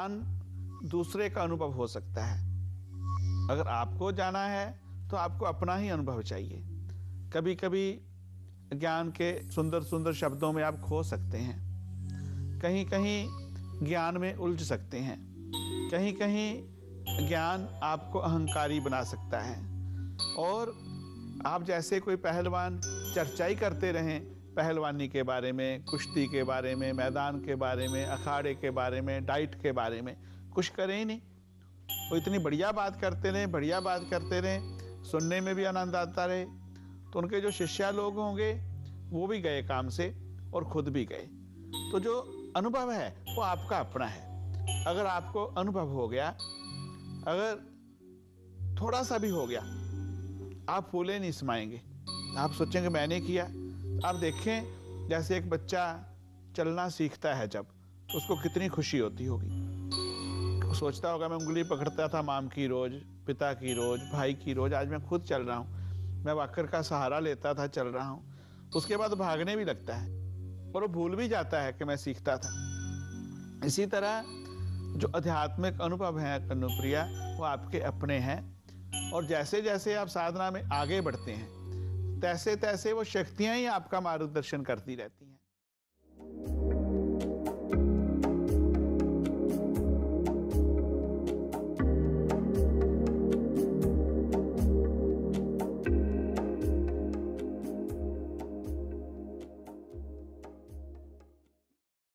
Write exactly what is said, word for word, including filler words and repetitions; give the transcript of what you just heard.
ज्ञान दूसरे का अनुभव हो सकता है। अगर आपको जाना है तो आपको अपना ही अनुभव चाहिए। कभी कभी ज्ञान के सुंदर सुंदर शब्दों में आप खो सकते हैं, कहीं कहीं ज्ञान में उलझ सकते हैं, कहीं कहीं ज्ञान आपको अहंकारी बना सकता है। और आप जैसे कोई पहलवान चर्चा ही करते रहें पहलवानी के बारे में, कुश्ती के बारे में, मैदान के बारे में, अखाड़े के बारे में, डाइट के बारे में, कुछ करें ही नहीं। वो इतनी बढ़िया बात करते रहें, बढ़िया बात करते रहें, सुनने में भी आनंद आता रहे, तो उनके जो शिष्या लोग होंगे वो भी गए काम से और खुद भी गए। तो जो अनुभव है वो आपका अपना है। अगर आपको अनुभव हो गया, अगर थोड़ा सा भी हो गया, आप फूले नहीं समाएंगे। आप सोचेंगे मैंने किया। आप देखें जैसे एक बच्चा चलना सीखता है जब, तो उसको कितनी खुशी होती होगी। सोचता होगा मैं उंगली पकड़ता था माम की रोज, पिता की रोज, भाई की रोज, आज मैं खुद चल रहा हूँ, मैं वॉकर का सहारा लेता था, चल रहा हूँ। उसके बाद भागने भी लगता है और वो भूल भी जाता है कि मैं सीखता था। इसी तरह जो आध्यात्मिक अनुभव है कन्नुप्रिया, वो आपके अपने हैं। और जैसे जैसे आप साधना में आगे बढ़ते हैं, तैसे तैसे वो शक्तियां ही आपका मार्गदर्शन करती रहती हैं।